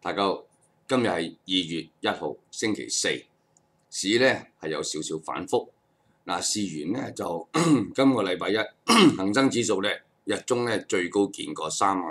大家好，今日係2月1號星期四，市咧係有少少反覆。事緣咧就今個禮拜一恒生指數咧日中咧最高見過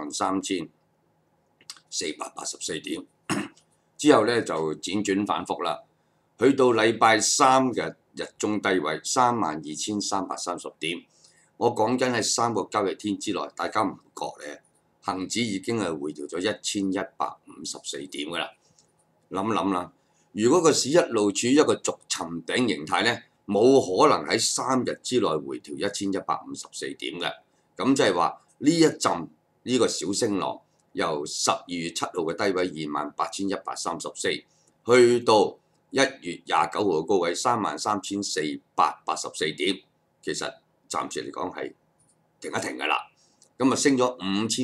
33,484點，之後咧就輾轉反覆啦，去到禮拜三嘅日中低位32,330點。我講緊係3個交易天之內，大家唔覺咧，恒指已經係回調咗1154點㗎啦。諗諗啦，如果個市一路處於一個逐尋頂形態咧，冇可能喺3日之內回調1154點嘅。咁即係話呢一陣呢個小升浪，由12月7號嘅低位28,134，去到1月29號嘅高位33,484點，其實暫時嚟講係停一停㗎啦。咁升咗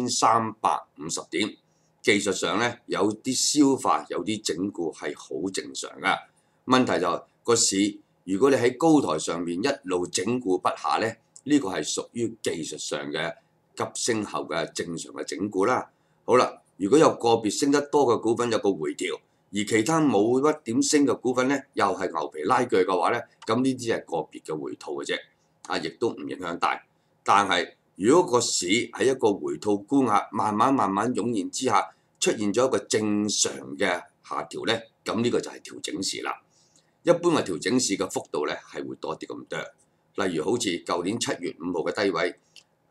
5,350點，技術上咧有啲消化，有啲整固係好正常㗎。問題就係個市，如果你喺高台上面一路整固不下咧，呢個係屬於技術上嘅急升後嘅正常嘅整固啦。好啦，如果有個別升得多嘅股份有個回調，而其他冇乜點升嘅股份咧，又係牛皮拉鋸嘅話咧，咁呢啲係個別嘅回吐嘅啫，亦都唔影響大。但係如果個市喺一個回吐沽壓慢慢湧現之下，出現咗一個正常嘅下調咧，咁呢個就係調整市啦。一般嘅調整市嘅幅度咧係會多啲咁多。例如好似舊年7月5號嘅低位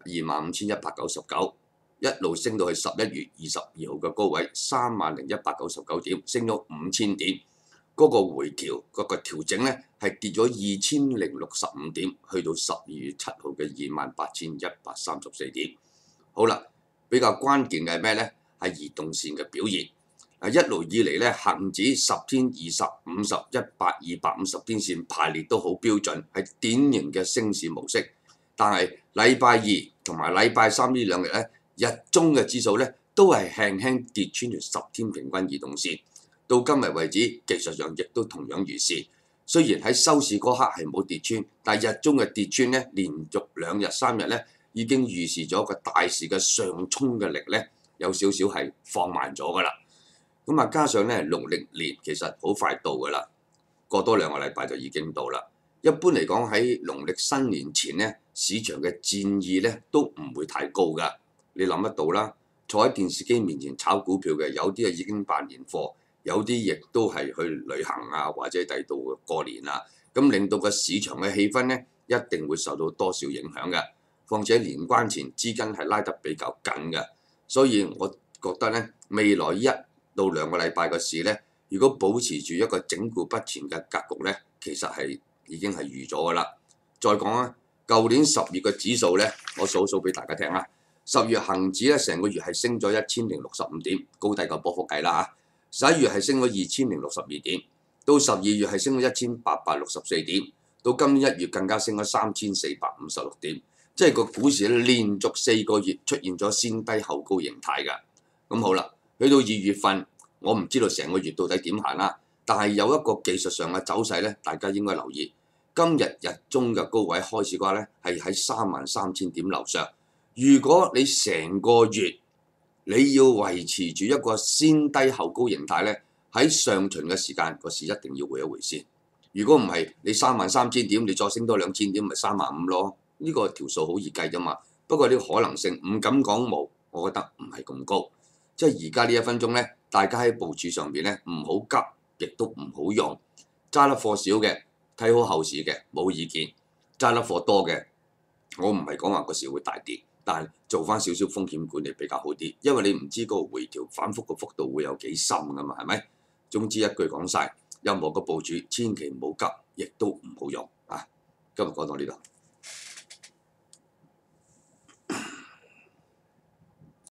25,199，一路升到去11月22號嘅高位30,199點，升咗5000點。嗰個回調嗰個調整咧係跌咗2065點，去到12月7號嘅28,134點。好啦，比較關鍵嘅係咩咧？係移動線嘅表現。一路以嚟咧，恆指10天、20、50、100、250天線排列都好標準，係典型嘅升市模式。但係禮拜2同埋禮拜3呢兩日咧，日中嘅指數咧都係輕輕跌穿條10天平均移動線。到今日為止，技術上亦都同樣如是。雖然喺收市嗰刻係冇跌穿，但係日中嘅跌穿咧，連續2日3日咧，已經預示咗個大市嘅上衝嘅力咧，有少少係放慢咗㗎啦。咁加上咧農曆年其實好快到㗎啦，過多2個禮拜就已經到啦。一般嚟講喺農曆新年前咧，市場嘅戰意咧都唔會太高㗎。你諗得到啦，坐喺電視機面前炒股票嘅，有啲係已經辦年貨。有啲亦都係去旅行啊，或者第度過年啊，咁令到個市場嘅氣氛咧，一定會受到多少影響嘅。況且年關前資金係拉得比較緊嘅，所以我覺得咧，未來1到2個禮拜嘅市咧，如果保持住一個整固不前嘅格局咧，其實係已經係預咗㗎啦。再講啊，舊年10月嘅指數咧，我數俾大家聽啊。10月恆指咧，成個月係升咗1065點，高低個波幅計啦嚇。11月係升咗2062點，到12月係升咗1864點，到今年1月更加升咗3456點，即係個股市連續4個月出現咗先低後高形態㗎。咁好啦，去到2月份，我唔知道成個月到底點行啦，但係有一個技術上嘅走勢咧，大家應該留意。今日日中嘅高位開始嘅話咧，係喺33,000點樓上。如果你成個月你要維持住一個先低後高形態咧，喺上旬嘅時間個市一定要回一回先。如果唔係，你33,000點，你再升多2000點，咪35,000咯。呢個條數好易計啫嘛。不過呢個可能性唔敢講冇，我覺得唔係咁高。即係而家呢1分鐘咧，大家喺部署上邊咧唔好急，亦都唔好用。揸得貨少嘅，睇好後市嘅冇意見；揸得貨多嘅，我唔係講話個市會大跌。但係做翻少少風險管理比較好啲，因為你唔知個回調反覆個幅度會有幾深㗎嘛，係咪？總之一句講晒，任何個部署千祈唔好急，亦都唔好用啊！今日講到呢度。